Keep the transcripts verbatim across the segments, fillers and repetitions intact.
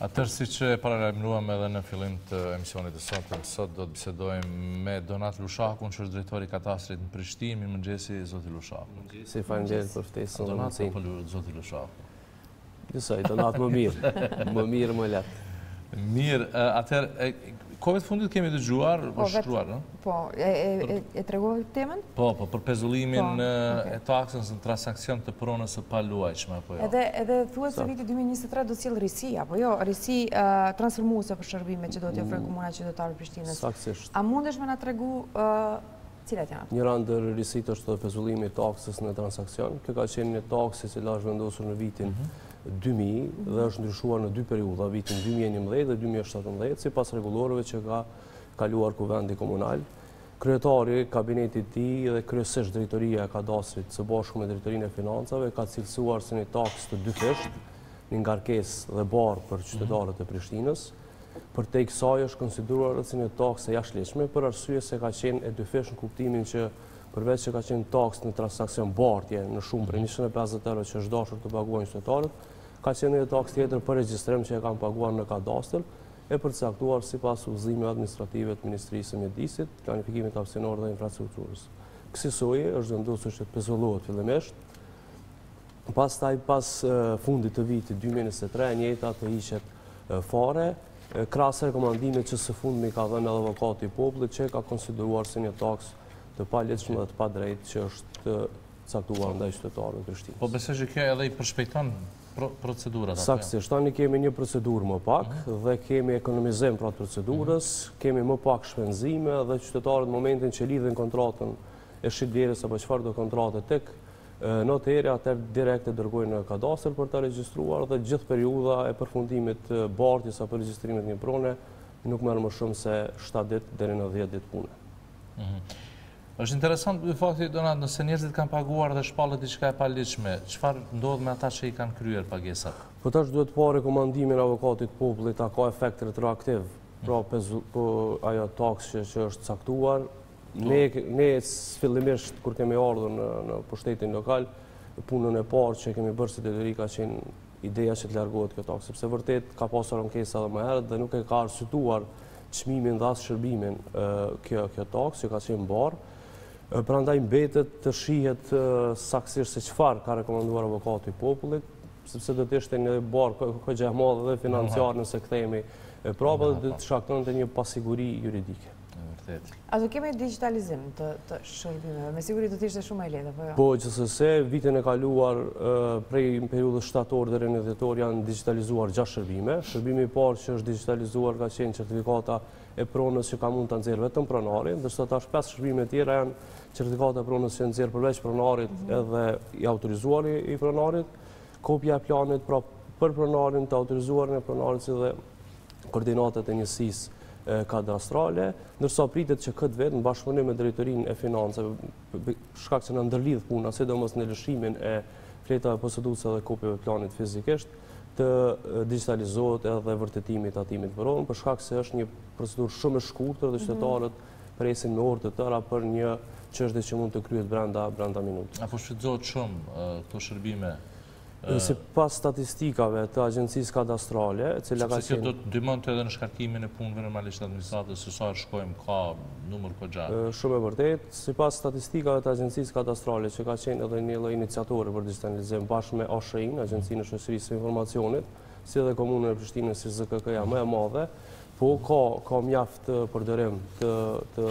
Atër, si që e paralajmëruam edhe në fillim të emisionit të sotëm, sot do të bisedojmë me Donat Lushakun, që është drejtori katastrit në Prishtinë. Mirëmëngjesi, zoti Lushaku. Si faleminderit për ftesën. Donat apo zoti Lushaku? Dësoj, Donat më mirë, më mirë më lehtë. Mirë, atër, kohëve të fundit kemi dëgjuar, është shkruar, në? Po, e tregove temën? Po, po, për pezullimin e taksës në transakcion të pronës së paluajtshme, apo jo? Edhe thuhet se viti dy mijë e njëzet e tre do të sjellë risi, apo jo? Risi transformuese për shërbimet që do t'i ofrojë Komuna Qytetare e Prishtinës. Saktësisht. A mundesh me na tregu cilat janë ato? Njëra ndër risitë është pezullimi i taksës në transakcion. Kjo ka qenë një taksë që është vendosur në vitin dy mijë dhe është ndryshuar në dy periudha, vitin dy mijë e njëmbëdhjetë dhe dy mijë e shtatëmbëdhjetë, sipas rregullorëve që ka kaluar Kuvendi Komunal. Kryetari, kabineti i tij dhe kryesisht drejtoria e kadastrit së bashku me drejtorinë e financave ka cilësuar se një taksë të dyfisht, një ngarkesë dhe barë për qytetarët e Prishtinës. Për te i kësaj është konsideruar si një taksë e jashtëligjshme për arsye se ka qenë e dyfisht në kuptimin që përveç që ka qenë taksë në transakcion bartje në shumë për njëqind e pesëdhjetë euro që është dashur të paguajnë qytetarët, ka qenë një taksë tjetër për regjistrim që e kanë paguar në kadastër e përcaktuar sipas udhëzimeve administrative të Ministrisë së Mjedisit, Planifikimit Hapësinor dhe Infrastrukturës. Kësaj është vendosur që të pezullohet fillimisht. Pastaj pas fundit të vitit dy mijë e njëzet e tre, njëjta të hiqet fare, krahas rekomandimit që së fundmi ka dhënë edhe avokati i popullit që ka konsideruar si një taksë të palegjshme dhe të padrejtë që është caktuar ndaj qytetarëve të Prishtinës. Po besoj që kjo edhe i përshpejton procedurat. Saktësisht, tani kemi një procedurë më pak dhe kemi ekonomizim për atë procedurës, kemi më pak shpenzime dhe qytetarët në momentin që lidhin kontratën e shitblerjes apo çfarë do kontrate tek noteri, atëherë direkt e dërgojnë në kadastër për ta regjistruar dhe gjithë periudha e përfundimit të bartjes apo regjistrimit një prone nuk merr më shumë se shtatë ditë deri në dhjetë ditë pune. Është interesant i fakti, Donat, nëse njerëzit kanë paguar dhe shpallet diçka e paligjshme, çfarë ndodh me ata që i kanë kryer pagesat? Po tash duhet pa rekomandimin e avokatit të popullit, a ka efekt retroaktiv, pra po ajo taksë që është caktuar. Ne fillimisht kur kemi ardhur në pushtetin lokal, punën e parë që kemi bërë si detyri ka qenë ideja që të largohet kjo taksë, sepse vërtet ka pasur ankesa edhe më herët dhe nuk e ka arsyetuar çmimin dhe as shërbimin kjo kjo taksë që ka qenë barë. Prandaj mbetet të shihet saktësisht se çfarë ka rekomanduar avokati i popullit, sepse do të ishte një barë kogja e madhe dhe financiar nëse kthehemi prapa dhe do të shkaktonte një pasiguri juridike. A do kemi digitalizim të shërbimeve? Me siguri do të ishte shumë e lehtë, apo jo? Po, gjithsesi, vitin e kaluar prej periudhës shtator deri në dhjetor janë digitalizuar gjashtë shërbime. Shërbimi i parë që është digitalizuar ka qenë certifikata e pronës që ka mund të nxjerrë vetëm pronari, ndërsa tash pesë shërbime tjera janë certifikata e pronës që nxjerr përveç pronarit edhe i autorizuar i pronarit, kopja e planit pra për pronarin të autorizuar në pronarit si dhe koordinatat e njësisë kadastrale, ndërsa pritet që këtë vetë në bashkëpunim me drejtorinë e financave, shkak që na ndërlidh puna, sidomos në lëshimin e fletave poseduese dhe kopjave planit fizikisht, të digitalizohet edhe vërtetimi i tatimit pronë, për shkak se është një procedurë shumë e shkurtër dhe qytetarët presin me orë të tëra për një çështje që mund të kryhet brenda brenda minutës. Apo shfrytëzohet shumë këto shërbime? Sipas statistikave të Agjencisë Kadastrale, e cila ka qenë do të ndihmonte edhe në shkarkimin e punëve normalisht administratës, se sa shkojmë ka numër kogja. Shumë e vërtetë, sipas statistikave të Agjencisë Kadastrale, që ka qenë edhe një lloj iniciatori për digitalizim bashkë me A S H I-n, Agjencinë e Shoqërisë së Informacionit, si edhe Komunën e Prishtinës si Z K K-ja më e madhe, po ka ka mjaft përdorim të të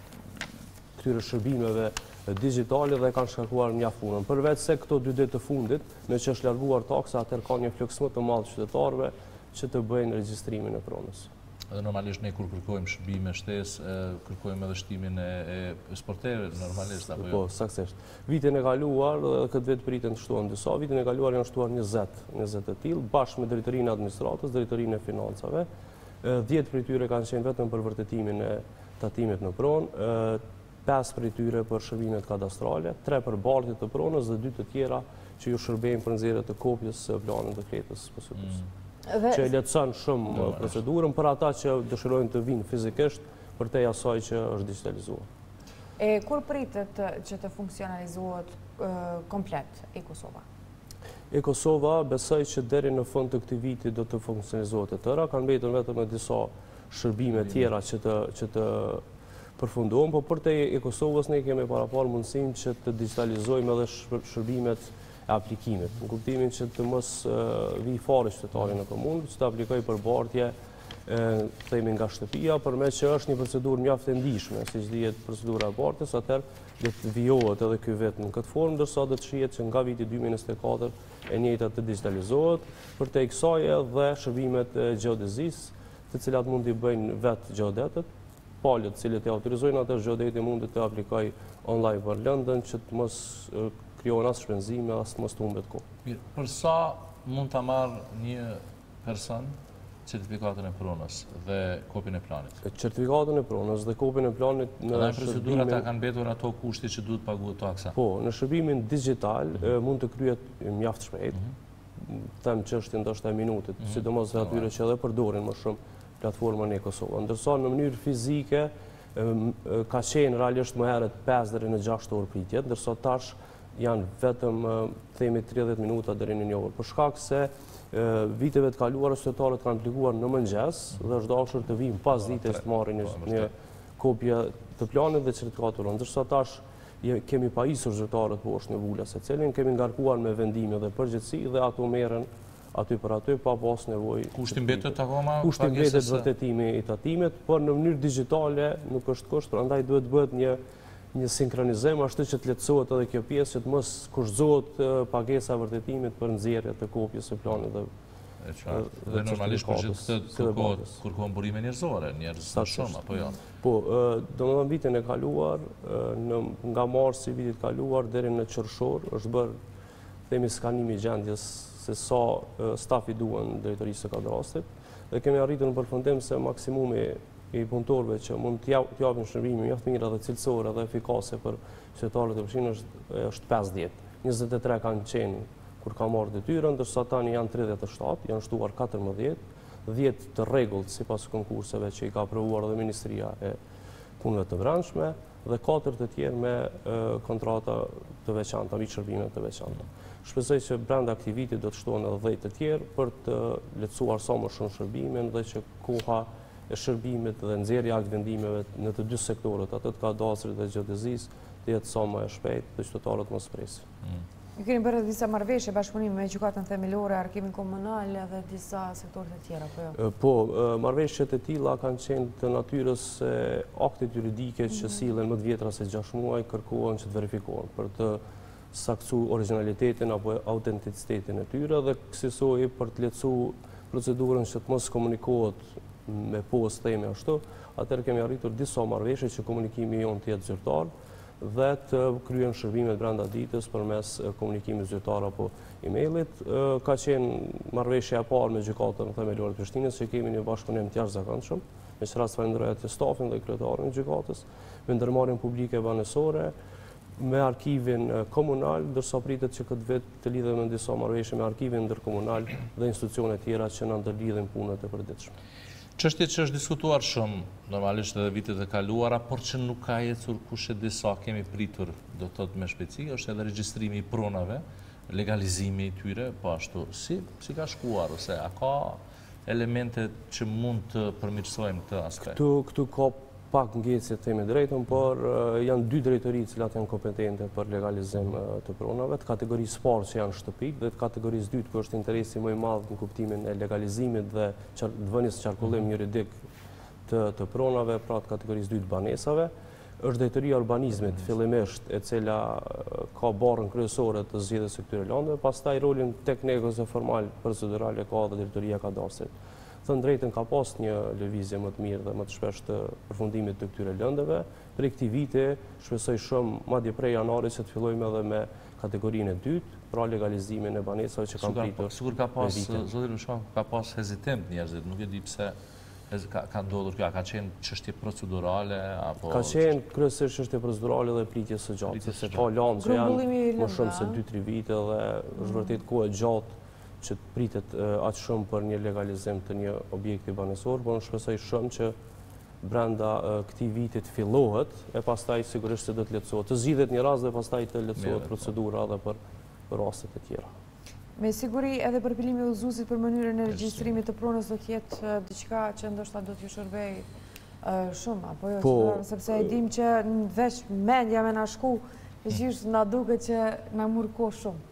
këtyre shërbimeve digitale dhe kanë shkarkuar mjaft punën. Përveç se këto dy ditë të fundit, në që është larguar taksa, atëherë ka një fluks më të madh qytetarëve që të bëjnë regjistrimin e pronës. Edhe normalisht ne kur kërkojmë shërbime shtesë, kërkojmë edhe shtimin e sporterëve normalisht apo jo? Po, saktësisht. Vitin e kaluar dhe këtë vit priten të shtohen disa, vitin e kaluar janë shtuar njëzet, njëzet të tillë bashkë me drejtorinë e administratës, drejtorinë e financave. dhjetë prej tyre kanë qenë vetëm për vërtetimin e tatimit në pronë, pesë prej tyre për shërbimet kadastrale, tre për bartjet të pronës dhe dy të tjera që ju shërbejnë për nxjerrje të kopjes së planit të fletës poseduese. Që lehtëson shumë procedurën për ata që dëshirojnë të vinë fizikisht përtej asaj që është digitalizuar. E kur pritet që të funksionalizohet komplet e Kosova? e Kosova besoj që deri në fund të këtij viti do të funksionizohet të tëra, kanë mbetur vetëm me disa shërbime tjera që të që të përfundohen, po për te e Kosovës ne kemi parapar mundësinë që të digitalizojmë edhe shërbimet e aplikimit, në kuptimin që të mos vi fare qytetari në komunë, që të aplikoj për bartje, themi nga shtëpia, përmes që është një procedurë mjaft e ndihshme, siç dihet procedura e bartjes, atëherë do të vijohet edhe ky vetë në këtë formë, ndërsa do të shihet që nga viti dy mijë e njëzet e katër e njëjta të digitalizohet, për te kësaj edhe shërbimet e gjeodezisë, të cilat mund t'i bëjnë vetë gjeodetët, palët cilët e autorizojnë atë gjeodeti mund të aplikoj online për lëndën që të mos krijohen as shpenzime, as të mos të humbet kohë. Mirë, për sa mund ta marrë një person certifikatën e pronës dhe kopjen e planit? Certifikatën e pronës dhe kopjen e planit në shërbimin... procedurat e kanë mbetur ato kushti që duhet paguhet taksa? Po, në shërbimin digital mund të kryhet mjaft shpejt, them çështje ndoshta e minutit, sidomos dhe atyre që edhe përdorin më shumë platformën e Kosovës. Ndërsa në mënyrë fizike ka qenë realisht më herët pesë deri në gjashtë orë pritje, ndërsa tash janë vetëm themi tridhjetë minuta deri në një orë. Për shkak se viteve të kaluara qytetarët kanë aplikuar në mëngjes dhe është dashur të vinë pas ditës të marrin një kopje të planit dhe certifikatur. Ndërsa tash kemi pajisur zyrtarët poshtë në vula secilin, kemi ngarkuar me vendime dhe përgjithësi dhe ato merren aty për aty, pa pas nevojë. Kushti mbetet akoma? Kushti mbetet vërtetimi i tatimit, por në mënyrë digjitale nuk është kusht, prandaj duhet bëhet një një sinkronizim ashtu që të lehtësohet edhe kjo pjesë, që të mos kushtohet pagesa vërtetimit për nxjerrje të kopjes së planit dhe dhe normalisht për gjithë këtë kërkohen burime njerëzore, njerëz sa shumë apo jo? Po, domethënë vitin e kaluar, nga marsi i vitit kaluar deri në qershor është bërë themi skanimi i gjendjes se sa stafi duhen drejtorisë së kadrastrit dhe kemi arritur në përfundim se maksimumi i punëtorëve që mund të japin shërbime mjaft mira dhe cilësore dhe efikase për qytetarët e përfshirë është pesëdhjetë. njëzet e tre kanë qenë kur ka marrë detyrën, ndërsa tani janë tridhjetë e shtatë, janë shtuar katërmbëdhjetë, dhjetë të rregullt sipas konkurseve që i ka aprovuar dhe Ministria e Punëve të Brendshme dhe katër të tjerë me kontrata të veçanta, mbi shërbime të veçanta. Shpresoj që brenda këtij viti do të shtohen edhe dhjetë të tjerë për të lehtësuar sa më shumë shërbimin dhe që koha e shërbimit dhe nxjerrja e vendimeve në të dy sektorët, atë të kadastrit dhe gjeodezisë, të jetë sa më e shpejtë dhe qytetarët mos presin. Ju keni bërë disa marrëveshje bashkëpunimi me gjykatën themelore, arkimin komunal dhe disa sektorët e tjera, apo jo? Po, marrëveshjet e tilla kanë qenë të natyrës se aktet juridike që sillen më të vjetra se gjashtë muaj kërkohen që të verifikohen për të saktuar origjinalitetin apo autenticitetin e tyre dhe kësaj për të lehtësuar procedurën që të mos komunikohet me postë themi ashtu, atëherë kemi arritur disa marrëveshje që komunikimi jon të jetë zyrtar dhe të kryen shërbimet brenda ditës përmes komunikimit zyrtar apo emailit. Ka qenë marrëveshja e parë me gjykatën themelore të Prishtinës që kemi një bashkëpunim të jashtëzakonshëm, me që rast falenderoj atë stafin dhe kryetarin e gjykatës, me ndërmarrjen publike banesore, me arkivin komunal, ndërsa pritet që këtë vit të lidhet me disa marrëveshje me arkivin ndërkomunal dhe institucione tjera që na ndërlidhin punët e përditshme. Çështje që është diskutuar shumë, normalisht edhe vitet e kaluara, por që nuk ka ecur kush e di sa kemi pritur, do të thotë me shpejtësi, është edhe regjistrimi i pronave, legalizimi i tyre, po ashtu. Si si ka shkuar ose a ka elemente që mund të përmirësojmë këtë aspekt? Këtu këtu ka pak ngjecje të themi drejtën, por janë dy drejtori të cilat janë kompetente për legalizim të pronave, të kategorisë parë që janë shtëpik dhe të kategorisë dytë ku është interesi më i madh në kuptimin e legalizimit dhe vënies së qarkullim juridik të të pronave, pra të kategorisë dytë banesave. Është drejtoria e urbanizmit fillimisht e cila ka barrën kryesore të zgjedhjes së këtyre landeve, pastaj rolin teknik ose formal procedural e ka dhe drejtoria e kadastrit. Thënë drejtën ka pas një lëvizje më të mirë dhe më të shpesh të përfundimit të këtyre lëndeve. Për këtij viti shpresoj shumë madje prej janarit që të fillojmë edhe me kategorinë e dytë, pra legalizimin e banesave që kanë pritur. Sigur ka pas, zoti Lushan, ka pas hezitim njerëzit, nuk e di pse ka ndodhur kjo, ka qenë çështje procedurale apo Ka qenë kryesisht çështje procedurale dhe pritje së gjatë, sepse ka landë që janë më shumë se dy tre vite dhe është vërtet kohë e gjatë që të pritet aq shumë për një legalizim të një objekti banesor, por unë shpresoj shumë që brenda këtij viti të fillohet e pastaj sigurisht se do të lehtësohet. Të zgjidhet një rast dhe pastaj të lehtësohet procedura edhe për për raste të tjera. Me siguri edhe përpilimi i udhëzuesit për mënyrën e regjistrimit të pronës do të jetë diçka që ndoshta do t'ju shërbej shumë, apo jo, sepse e dim që veç mendja me na shku, gjithë na duket që na mur kohë shumë.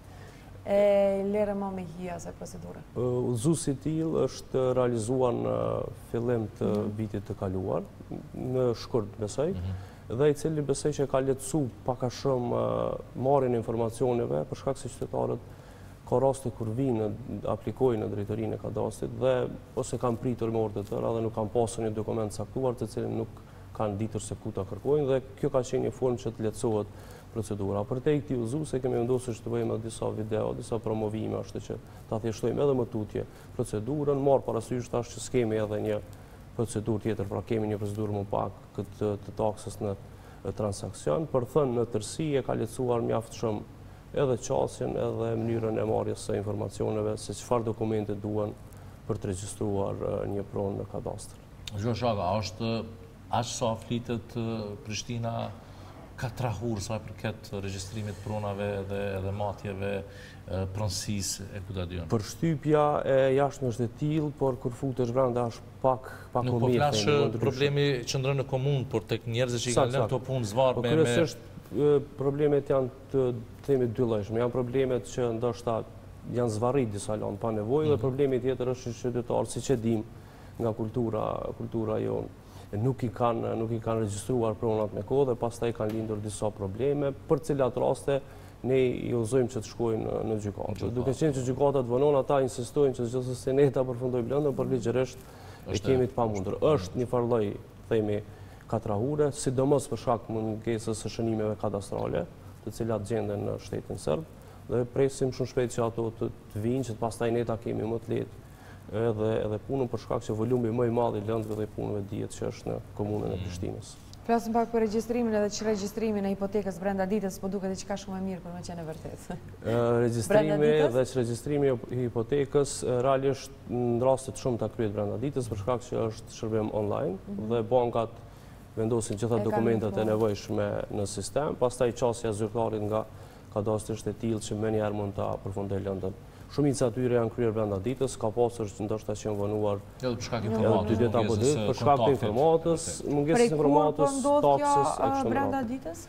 E lere ma me hija asaj procedure. Udhëzuesi i tillë është realizuar në fillim të vitit të kaluar, në shkurt besoj, dhe i cili besoj që ka lehtësu pak a shumë marrjen e informacioneve, për shkak se qytetarët ka raste kur vinë, aplikojnë në drejtorinë e kadastrit dhe ose kanë pritur me orë të tëra dhe nuk kanë pasur një dokument caktuar të cilin nuk kanë ditur se ku ta kërkojnë dhe kjo ka qenë një formë që të lehtësohet procedura. Për te i këtij udhëzuesi kemi vendosur që të bëjmë disa video, disa promovime, ashtu që ta thjeshtojmë edhe më tutje procedurën, marr parasysh tash që skemi edhe një procedurë tjetër, pra kemi një procedurë më pak këtë të taksës në transakcion, për thënë në tërësi e ka lehtësuar mjaft shumë edhe qasjen, edhe mënyrën e marrjes së informacioneve se çfarë dokumente duhen për të regjistruar një pronë në kadastër. Zho Shaka, është aq sa flitet Prishtina ka trahur sa përket regjistrimit pronave edhe matjeve, pronësisë e ku ta diun. Përshtypja e jashtme është e tillë, por kur futesh brenda është pak pak më mirë. Nuk po flas që problemi qëndron në komunë, por tek njerëzit që i kanë lënë këto punë zvarr me kryesisht problemet janë të themi dy llojshme. Janë problemet që ndoshta janë zvarrit disa lanë pa nevojë dhe problemi tjetër është që qytetarët, siç e dim nga kultura kultura jonë, nuk i kanë nuk i kanë regjistruar pronat me kohë dhe pastaj kanë lindur disa probleme, për cilat raste ne i udhëzojmë që të shkojnë në gjykatë. Duke qenë që gjykatat vonon, ata insistojnë që gjithsesi ne ta përfundojmë lëndën, por ligjërisht e kemi të pamundur. Është një farë lloj, themi, katrahure, sidomos për shkak mungesës së shënimeve kadastrale, të cilat gjenden në shtetin serb, dhe presim shumë shpejt që ato të vinë, që pastaj ne ta kemi më të lehtë edhe edhe punën për shkak që volumi më i madh i lëndëve dhe punëve dihet që është në komunën e Prishtinës. Flasim pak për regjistrimin edhe që regjistrimin e hipotekës brenda ditës, po duket diçka shumë e mirë për me qenë e vërtetë. Regjistrimi dhe që regjistrimi i hipotekës realisht në raste të shumta kryhet brenda ditës për shkak që është shërbim online dhe bankat vendosin gjitha dokumentet e nevojshme në sistem, pastaj qasja zyrtarit nga kadastri është e tillë që më njëherë mund ta përfundojë lëndën. Shumica atyre janë kryer brenda ditës, ka pasur që ndoshta që janë vonuar edhe për shkak informatës, për shkak të informatës, mungesës informatës, taksës e kështu me brenda ditës?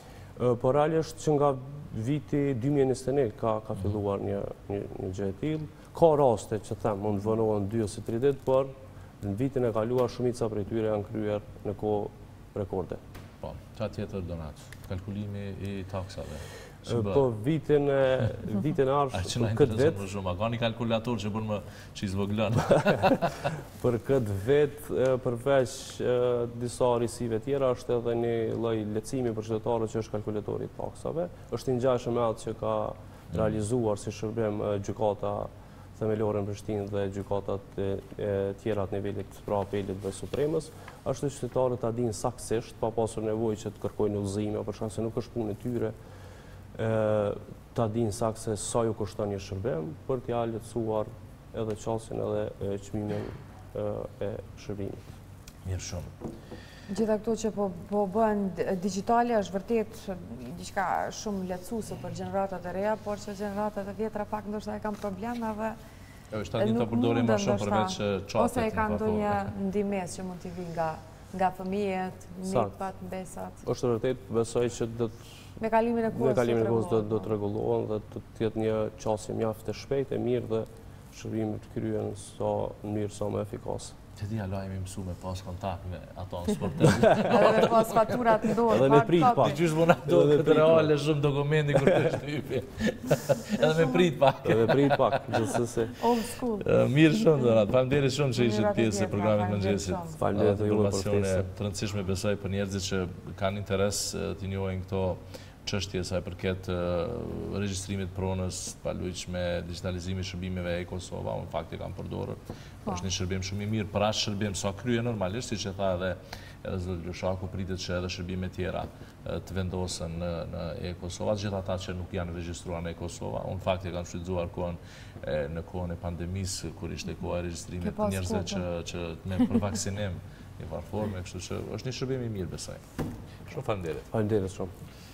Po realisht që nga viti dy mijë e njëzet e një ka ka filluar një një gjë e tillë. Ka raste që them mund vonohen dy ose tre ditë, por në vitin e kaluar shumica prej tyre janë kryer në kohë rekorde. Po, ça tjetër donat? Kalkulimi i taksave. Po vitin e vitin e ardhshëm për këtë vit, a ka një kalkulator që bën më çiz voglën. Për këtë vit përveç disa risive tjera është edhe një lloj lehtësimi për qytetarët që është kalkulatori i taksave. Është një ngjashëm me atë që ka realizuar si shërbim gjykata themelore në Prishtinë dhe gjykatat e tjera të nivelit pra apelit dhe supremës, është që qytetarët ta dinë saktësisht pa pasur nevojë që të kërkojnë udhëzime për shkak se nuk është punë e tyre ta dinë saktë se sa ju kushton një shërbim për t'ia lehtësuar edhe qasjen edhe çmimin e shërbimit. Mirë shumë. Gjitha këto që po bëhen digjitale është vërtet diçka shumë lehtësuese për gjeneratat e reja, por që gjeneratat e vjetra pak ndoshta e kanë probleme dhe është tani ta përdorin më shumë përveç çatit. Ose e kanë ndonjë ndihmës që mund t'i vinë nga nga fëmijët, nipat, mbesat. Është vërtet besoj që do të Me kalimin e kohës Me kalimin e kohës do të rregullohen dhe të jetë një qasje mjaft e shpejtë e mirë dhe shërbimi të kryen sa në mënyrë sa më efikase. Që di alo jemi mësu me pas kontakt me ato në sportet. Edhe me pas faturat në dorë. Edhe me prit pak. Gjysh më në do këtë reale shumë dokumenti kur të shtypi. Edhe me prit pak. Edhe me prit pak, gjithsesi. Old school. Mirë shumë Donat. Faleminderit shumë që ishit pjesë e programit mëngjesit. Faleminderit ju për informacione të rëndësishme besoj për njerëzit që kanë interes të njohin këto çështje sa përket regjistrimit pronës, paluajtsh me digitalizimin e shërbimeve e Kosova, në fakt e kanë përdorur. Është një shërbim shumë i mirë, për as shërbim sa krye normalisht, siç e tha edhe edhe zot Lushaku, pritet që edhe shërbime tjera të vendosen në në e-Kosova, gjithë ata që nuk janë regjistruar në e-Kosova, në fakt e kanë shfrytzuar kohën në kohën e pandemisë, kur ishte koha e regjistrimit të njerëzve që që me për vaksinim në farë forme, kështu që është një shërbim i mirë besoj. Shumë faleminderit. Faleminderit shumë.